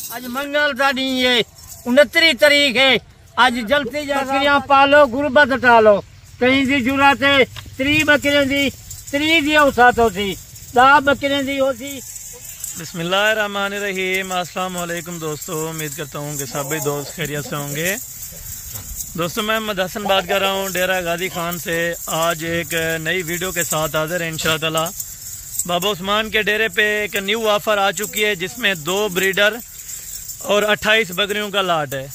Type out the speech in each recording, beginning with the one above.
आज मंगल का दिन है, 29 तारीख है। आज जल्दी बकरियां पालो, गुरबत टालो। कहीं की जरूरत है 3 बकरियों की 3 दी औसत होती, 10 बकरियों की होती। बिस्मिल्लाहिर्रहमानिर्रहीम। अस्सलाम वालेकुम दोस्तों, उम्मीद करता हूँ कि सभी दोस्त खैरियत से होंगे। दोस्तों मैं मोहम्मद हसन बात कर रहा हूँ डेरा गाजी खान से। आज एक नई वीडियो के साथ हाजिर है इंशाअल्लाह। बाबा उस्मान के डेरे पे एक न्यू ऑफर आ चुकी है जिसमें 2 ब्रीडर और 28 बकरियों का लाट है।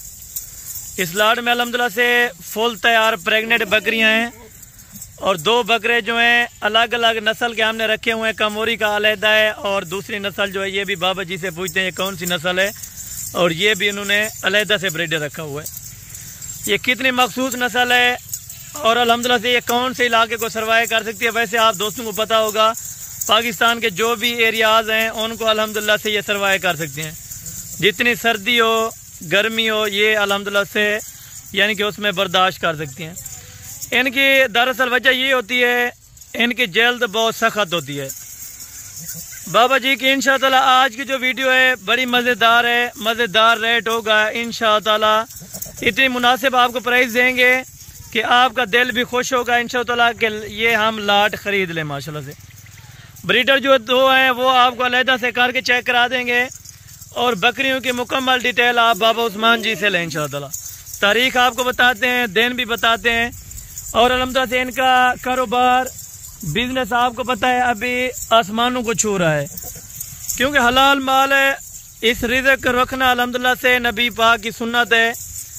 इस लाट में अल्हम्दुलिल्लाह से फुल तैयार प्रेग्नेंट बकरियां हैं और 2 बकरे जो हैं अलग अलग नस्ल के हमने रखे हुए हैं। कमोरी का अलहदा है और दूसरी नस्ल जो है ये भी बाबा जी से पूछते हैं ये कौन सी नस्ल है, और ये भी इन्होंने अलहदा से ब्रीडर रखा हुआ है। ये कितनी मखसूस नस्ल है और अल्हम्दुलिल्लाह से ये कौन से इलाके को सर्वाइव कर सकती है। वैसे आप दोस्तों को पता होगा पाकिस्तान के जो भी एरियाज हैं उनको अल्हम्दुलिल्लाह से ये सर्वाइव कर सकते हैं। जितनी सर्दी हो गर्मी हो ये अल्हम्दुलिल्लाह से यानी कि उसमें बर्दाश्त कर सकती हैं। इनकी दरअसल वजह ये होती है इनकी जल्द बहुत सख्त होती है। बाबा जी की इंशाअल्लाह आज की जो वीडियो है बड़ी मज़ेदार है, मज़ेदार रेट होगा इंशाअल्लाह। इतनी मुनासिब आपको प्राइस देंगे कि आपका दिल भी खुश होगा इंशाअल्लाह कि ये हम लाट ख़रीद लें। माशाल्लाह से ब्रीडर जो 2 हैं वो आपको अलहदा से करके चेक करा देंगे और बकरियों की मुकम्मल डिटेल आप बाबा उस्मान जी से लें इंशाअल्लाह। तारीख आपको बताते हैं, दिन भी बताते हैं और अल्हम्दुलिल्लाह से इनका कारोबार बिजनेस आपको पता है अभी आसमानों को छू रहा है, क्योंकि हलाल माल है। इस रिज़्क़ रखना अल्हम्दुलिल्लाह से नबी पाक की सुन्नत है।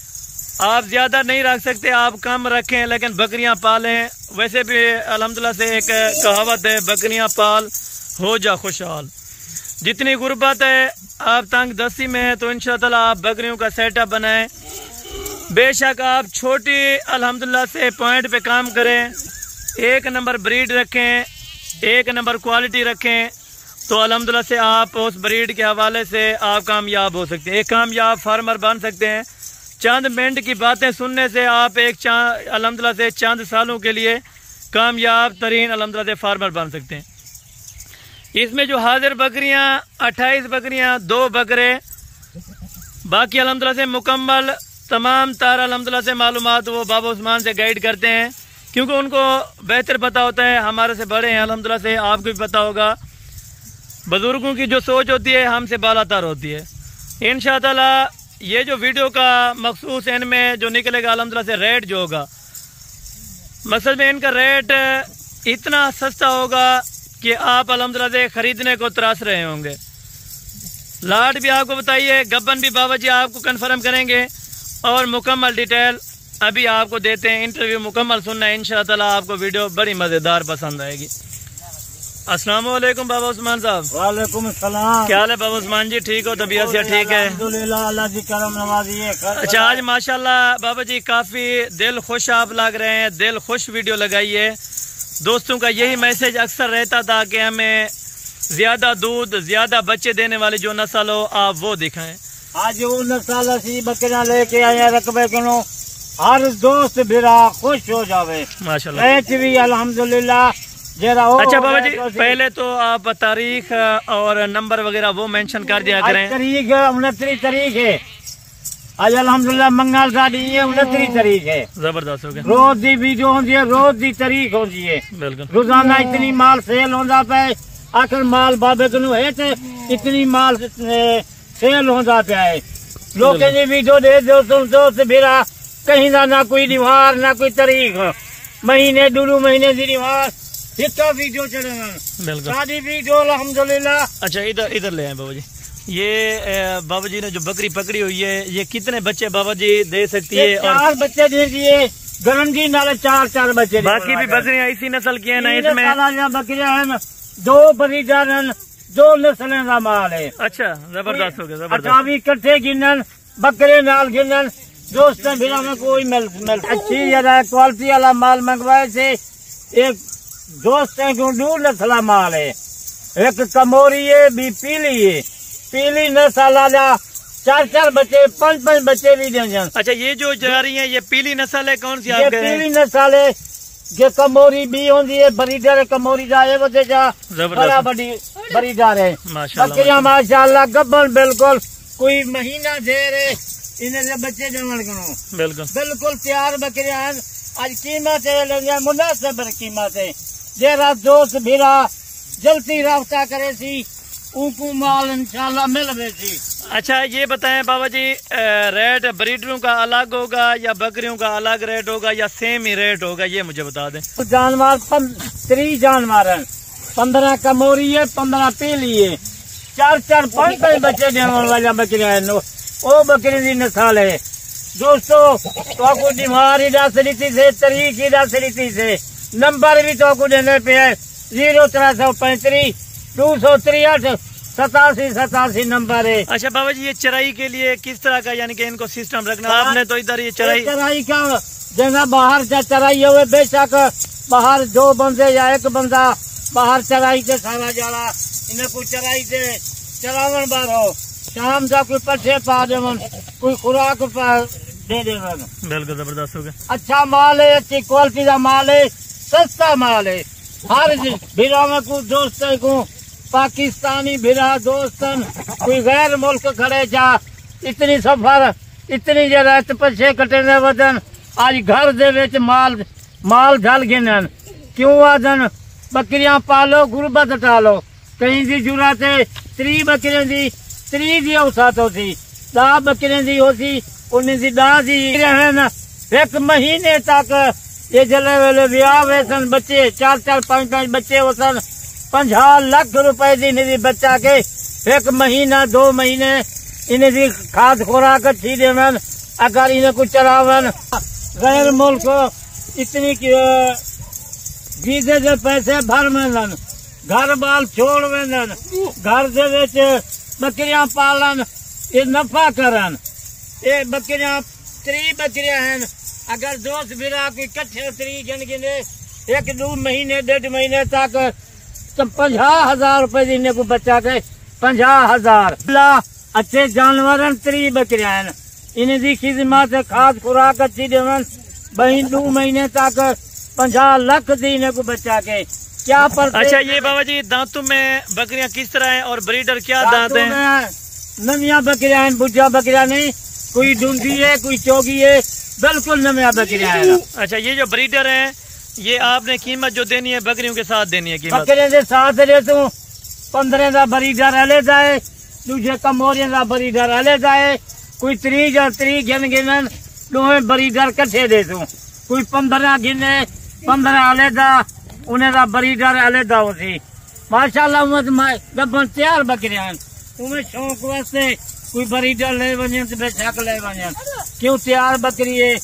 आप ज़्यादा नहीं रख सकते, आप कम रखें लेकिन बकरियां पालें। वैसे भी अल्हम्दुलिल्लाह से एक कहावत है बकरियां पाल हो जा खुशहाल। जितनी गुर्बत है आप तंग दस्ती में है तो इंशाअल्लाह आप बकरियों का सेटअप बनाएं। बेशक आप छोटी अल्हम्दुलिल्लाह से पॉइंट पे काम करें, 1 नंबर ब्रीड रखें, 1 नंबर क्वालिटी रखें तो अल्हम्दुलिल्लाह से आप उस ब्रीड के हवाले से आप कामयाब हो सकते हैं, एक कामयाब फार्मर बन सकते हैं। चंद मिनट की बातें सुनने से आप एक अल्हम्दुलिल्लाह से चंद सालों के लिए कामयाब तरीन अल्हम्दुलिल्लाह से फार्मर बन सकते हैं। इसमें जो हाजिर बकरियां 28 बकरियां, 2 बकरे, बाकी अल्हम्दुलिल्लाह से मुकम्मल तमाम तार अल्हम्दुलिल्लाह से मालूमात वो बाबा उस्मान से गाइड करते हैं, क्योंकि उनको बेहतर पता होता है, हमारे से बड़े हैं अल्हम्दुलिल्लाह से। आपको भी पता होगा बुजुर्गों की जो सोच होती है हमसे बालातर होती है। इंशाअल्लाह ये जो वीडियो का मखसूस इनमें जो निकलेगा अल्हम्दुलिल्लाह से रेट जो होगा, मकसद में इनका रेट इतना सस्ता होगा कि आप अल्हम्दुलिल्लाह से खरीदने को त्रास रहे होंगे। लाट भी आपको बताइए, गब्बन भी बाबा जी आपको कंफर्म करेंगे और मुकम्मल डिटेल अभी आपको देते हैं। इंटरव्यू मुकम्मल सुनना है इंशाअल्लाह, आपको वीडियो बड़ी मज़ेदार पसंद आएगी। अस्सलाम वालेकुम बाबा उस्मान साहब। वालेकुम सलाम। क्या हाल है बाबा उस्मान जी, ठीक हो? तबीयत से ठीक है? अल्हम्दुलिल्लाह, अल्लाह की करम नवाज़ी है। अच्छा आज माशाल्लाह बाबा जी काफ़ी दिल खुश आप लग रहे हैं, दिल खुश वीडियो लगाई है। दोस्तों का यही मैसेज अक्सर रहता था कि हमें ज़्यादा दूध ज़्यादा बच्चे देने वाली जो नस्ल हो आप वो दिखाएं। आज वो नस्ल असी बकरियां लेके आए रकबे किलो, हर दोस्त बिरा खुश हो जावे माशाल्लाह। भी अल्हम्दुलिल्लाह। अच्छा बाबा जी पहले तो आप तारीख और नंबर वगैरह वो मेंशन कर दिया करें। तारीख 29 तारीख है आज अल्हम्दुलिल्लाह, मंगल का दिन है, 29 तारीख है। जबरदस्त हो गया। रोज दी वीडियो होती है, रोज दी तारीख होती है। बिल्कुल रोजाना इतनी माल सेल होता पे, आखिर माल बाबे को है तो इतनी माल सेल होता पे है। लोग वीडियो दे दोस्त मेरा कहीं ना कोई रिवाज ना कोई तारीख, महीने 2 महीने की रिवाज जितना वीडियो चलेगा शादी वीडियो अल्हम्दुलिल्लाह। अच्छा इधर ले आए बाबा जी। ये बाबा जी ने जो बकरी पकड़ी हुई है ये कितने बच्चे बाबा जी दे सकती है? 4 बच्चे दे दिए गारंटी नाले, 4 बच्चे। बाकी भी बकरियां इसी नस्ल की है ना? इसमें बकरियां हैं 2 ब्रीडर हैं, 2 नस्लें का माल है। अच्छा जबरदस्त हो गया, जबरदस्त। अभी इकट्ठे गिनन बकरे नाल गिनन दोस्तों बिना में कोई मिल अच्छी क्वालिटी वाला माल मंगवाए थे। एक दोस्त है 2 नस्ल माल है, एक कमोरी है भी पीली है, पीली नस्ल वाला 4 बच्चे 5 बच्चे भी देंगे। अच्छा ये जो जा रही है ये पीली नस्ल है, कौन सी? ये पीली नस्ल है, ये कमोरी भी होती है, बरीडर कमोरी जा है, बड़ा बड़ी बरीडर है। बकरियां माशाल्लाह गब्बन बिल्कुल कोई महीना देर इन्हें बच्चे जमन करो बिल्कुल बिल्कुल तैयार बकरियां हैं। आज कीमत है मुनासिब कीमत है। जेरा दोस्त भीरा जल्दी रास्ता करे सी उनको माल इंशाल्लाह मिल सी। अच्छा ये बताएं बाबा जी, रेट ब्रीडरों का अलग होगा या बकरियों का अलग रेट होगा या सेम ही रेट होगा, ये मुझे बता दें। जानवर 3 जानवर हैं, 15 कमोरी है, 15 पीली है, 4-4 5-5 बच्चे देने वाला बकरियां हैं। वो बकरी की नस्ल है दोस्तों। तो आपको बीमार ही दस रीति से, तरीक ही दस रीति से, नंबर भी तो आपको देने पे है 0335 263 87 नंबर है। अच्छा बाबा जी, ये चराई के लिए किस तरह का यानी कि इनको सिस्टम रखना आपने? तो इधर ये चराई का जगह बाहर चराई हुए, बेशक बाहर 2 बंदे या 1 बंदा बाहर चराई से सारा जाला, इन्हें कोई चराई से चरावन बार हो, शाम का कोई पट्टे पा देवन, कोई खुराक दे देवन। बिल्कुल जबरदस्त हो गया। अच्छा माल है, अच्छी क्वालिटी का माल है, सस्ता माल है। हर भीरा में कुछ दोस्त को पाकिस्तानी भीरा दोस्तन, कोई गैर मुल्क खड़े जा, इतनी सफर इतनी जरा पछे कटे वजन आज घर दे विच माल ढल गए। क्यों आदन बकरियां पालो गुरबत टालो, कहीं की जरूरत है 3 बकरियों की 3 की औसत होती, 10 बकरियों की होती, उन्हें की 10 की रहन। 1 महीने तक ये जले वेले ब्याह वे सन, बच्चे 4-4 5-5 बच्चे हो सन, 50 लाख रुपए दी बच्चा के 1 महीना 2 महीने इन्हें दी खाद खुराक अच्छी देवन। अगर इन्हें कुछ चरावन गैर मुल्क इतनी वीजे के पैसे भर वेंदन, घर बाल छोड़ वेंदन, घर दे विच बकरियां पालन, ये नफा करन। ये बकरियां 3 बकरियां हैं। अगर दोस्त बिरा कोई कट्ठे 3 जन गिने 1-2 महीने 1.5 महीने तक तो 50,000 रुपए देने को बच्चा के 50,000। अच्छे जानवर 3 बकरियां हैं, इन्हें दी खिदमत खाद खुराक अच्छी देवन, 2 महीने तक 50 लाख देने को बच्चा के क्या पर। अच्छा ये बाबा जी, दांतों में बकरियां किस तरह हैं और ब्रीडर क्या दांत हैं? नमिया बकरियां हैं, बुझा बकरियां नहीं, कोई ढूंढी है कोई चौगी है, बिल्कुल नमिया बकरियां हैं। अच्छा ये जो ब्रीडर हैं, ये आपने कीमत जो देनी है बकरियों के साथ देनी है कीमत? बकरियों के साथ दे तू 15 का ब्रीडर अलग है, दूजे कमोरियों का ब्रीडर अलग है, कोई 30 गिन गिनन, 2 ब्रीडर कट्ठे दे तू, कोई 15 गिने 15 अलग, उन्हें का ब्रीडर अलग होती। माशाल्लाह गबन तैयार बकरियां हैं, उन्हें शौक वास्ते कोई ब्रीडर ले वजन तो बेशक ले वजन। क्यों तैयार बकरी है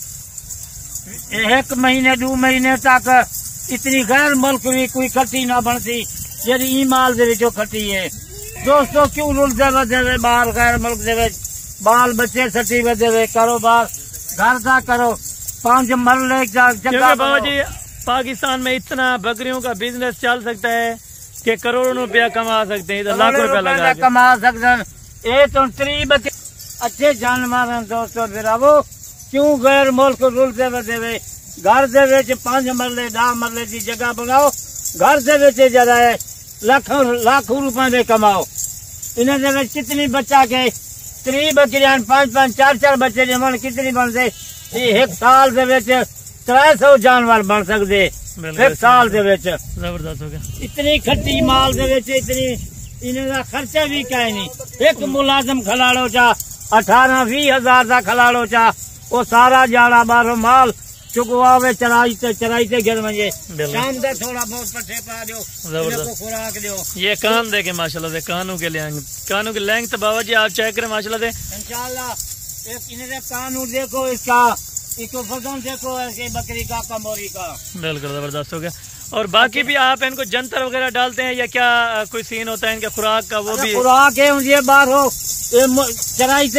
1 महीने 2 महीने तक इतनी गैर मुल्क भी कोई खट्टी ना बनती जी माल दे विचों खट्टी है। दोस्तों क्यों रुलते बदे बाहर गैर मुल्क दे बाल बच्चे सटी बदे कारोबार घर का करो 5 मरले बाबा जी, पाकिस्तान में इतना बकरियों का बिजनेस चल सकता है कि करोड़ों रुपया कमा सकते हैं, लाखों रुपया लगा कमा सकते हैं। ये तो 3 बकरी अच्छे जानवर हैं दोस्तों। फिर वो क्यों गैर मुल्क रुलते बदे घर दे 5 मरले 10 मरले की जगह बनाओ, घर दे जरा है लाखों रुपए में कमाओ। इन्हें कितनी बच्चा के 3 बकरियां 5-5 4-4 बच्चे जमन कितनी बनते? 1 साल दे 300 जानवर बन सकते 1 साल दे। जबरदस्त हो गया। इतनी खट्टी माल दे इतनी इन्हें खर्चा भी कहीं नहीं। 1 मुलाजम खिलाड़ो चा 18-20 हजार का खिलाड़ो चा, वो सारा जाड़ा बारो माल चुकवावे चराई से गिर मंजे, शाम का थोड़ा बहुत पट्टे पा दो, खुराक दो। ये कान देखे माशाल्लाह से, कानों के लेंथ बाबा जी आप चेक करें माशाल्लाह से इंशाल्लाह। इन्हें कानून देखो, इसका इसको वजन देखो, ऐसे बकरी का कमोरी का बिल्कुल जबरदस्त हो गया। और बाकी भी आप इनको जंतर वगैरह डालते हैं या क्या कोई सीन होता है इनके खुराक का? वो भी खुराक है मुझे बार हो चराई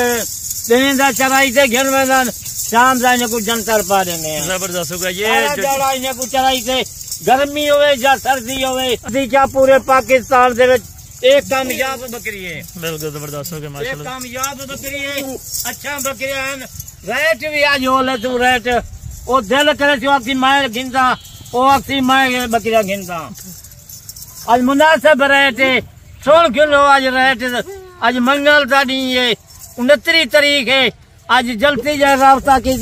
से घेर मैदान शाम जाने को जंतर पा देंगे। जबरदस्त होगा ये को चराई से गर्मी होवे या सर्दी होवे, क्या पूरे पाकिस्तान से एक कामयाब बकरी है। बिल्कुल जबरदस्त हो गया माशाल्लाह, कामयाब बकरी है। अच्छा बकरियां हैं, रेट भी आज हो ले तू रेट वो दिल करे जो आपकी माए गिनता वो आपकी माए बकरियां गिनता। आज मुनासिब रेट है 16 किलो आज रेट आज मंगल का दिन है, 29 तारीख है। आज जल्दी जाए राबता की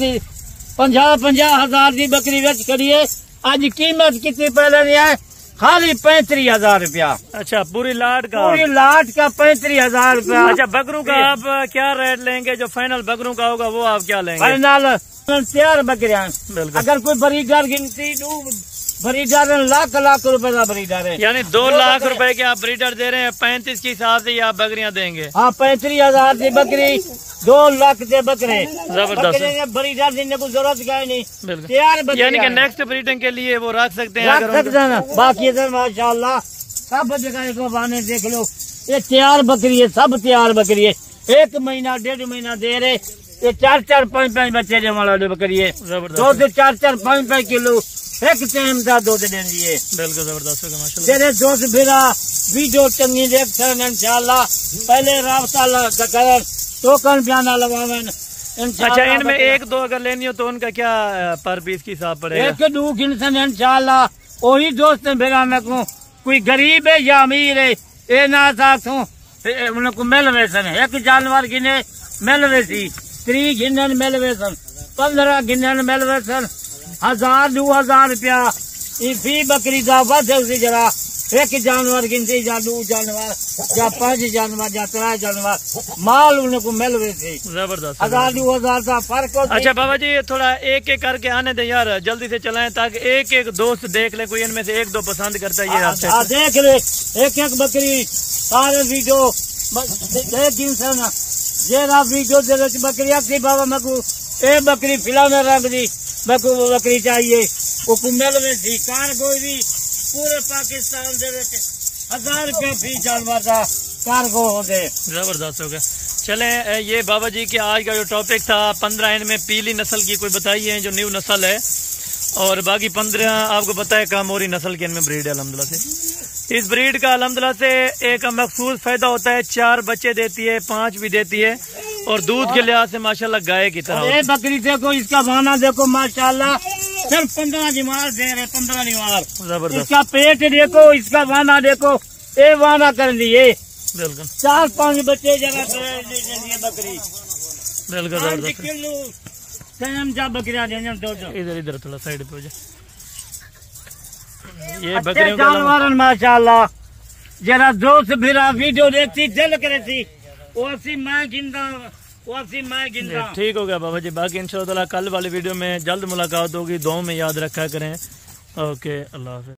50,000 की बकरी बेच करिए। आज कीमत कितनी पहले नहीं है, खाली 35,000 रुपया। अच्छा, पूरी लाट का 35,000 रुपया। अच्छा, बकरों का आप क्या रेट लेंगे? जो फाइनल बकरों का होगा वो आप क्या लेंगे? फाइनल तैयार बकरियां। बिल्कुल। अगर कोई बरीडर गिनती बरीडर लाख रुपए का बरीडर है, यानी 2 लाख रुपए के आप ब्रीडर दे रहे हैं, 35 के हिसाब से आप बकरियां देंगे। हाँ, 35,000 की बकरी, 2 लाख के बकरे। जबरदस्त। बरीडर देने को जरूरत का नहीं, बिल्कुल। तैयार बकरी। यानी कि नेक्स्ट ब्रीडिंग के लिए वो रख सकते हैं, रख सकते हैं। बाकी तो माशाल्लाह सब जगह को बाने देख लो, ये तैयार बकरी है, सब तैयार बकरी है। 1 महीना 1.5 महीना दे रहे, ये 4-4, 5-5 बच्चे जमा वाली बकरी है। 2 से 4-4, 5-5 किलो एक टाइम का दूध देंदी है। बिल्कुल जबरदस्त होगा माशाल्लाह। तेरे दोस्त फिरा वीडियो चंगी देख सकन इंशाल्लाह। पहले राबता कर टोकन बयाना लगवावन। अच्छा, इनमें 1-2 अगर लेनी हो तो उनका क्या पर पीस की हिसाब पड़ेगा? 1-2 गिनसन इंशाल्लाह। वही दोस्त फिरा मैं को कोई गरीब है या अमीर है, ये ना साथों उनको मिल वैसन। एक जानवर गिने मिल वैसी, 3 गिनन मिल वैसन, 15 गिनन मिल वैसन। 1,000-2,000 रुपया फी बकरी का वध जरा। एक जानवर गिनती या 2 जानवर या 5 जानवर या 3 जानवर माल उनको मिल रहे थे। जबरदस्त। 1,000-2,000 का फर्क होता। अच्छा बाबा जी, थोड़ा एक एक करके आने दे यार, जल्दी से चलाएं ताकि एक एक दोस्त देख ले, कोई इनमें से 1-2 पसंद करता है। ये आपसे देख ले, एक बकरी सारे वीडियो ना जेरा वीडियो दे बकरी आखी बाबा मैं को ए बकरी फिलहाल रंग दी मैं को बकरी चाहिए। वो मिल रही थी कार कोई भी पूरे पाकिस्तान दे 1,000 रुपया फी जानवर का कार्गो हो गए। जबरदस्त हो गया। चले, ये बाबा जी के आज का जो टॉपिक था 15 इनमें पीली नस्ल की कोई बताइए जो न्यू नस्ल है, और बाकी 15 आपको पता है कामोरी नस्ल की इनमें ब्रीड है। अल्हम्दुलिल्लाह से इस ब्रीड का अल्हम्दुलिल्लाह से एक मखसूस फायदा होता है, 4 बच्चे देती है, 5 भी देती है, और दूध के लिहाज से माशाल्लाह गाय की तरह। ये बकरी देखो, इसका वाना देखो माशाल्लाह, सिर्फ 15 निवार दे रहे, 15 निवार। जबरदस्त। इसका पेट देखो, इसका वाना देखो, ये वाना कर लिए। बिल्कुल। 4-5 बच्चे जगह बकरी। बिल्कुल जबरदस्त। बकरियां इधर इधर थोड़ा साइड पे हो जाए। ये अच्छे बकरियों का जानवर माशाल्लाह। जरा दोस्त फिरा वीडियो देखती दिल करे थी, वैसी मैं गिनता। ठीक हो गया बाबा जी। बाकी इंशाअल्लाह कल वाली वीडियो में जल्द मुलाकात होगी। दुआ में याद रखा करें। ओके, अल्लाह हाफ़िज़।